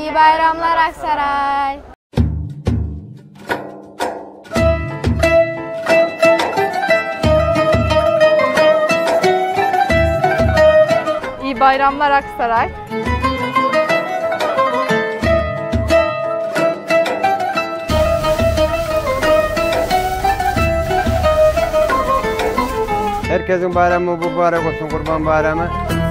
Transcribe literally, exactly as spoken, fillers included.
İyi bayramlar Aksaray. İyi bayramlar Aksaray. Herkesin bayramı mübarek olsun, Kurban Bayramı.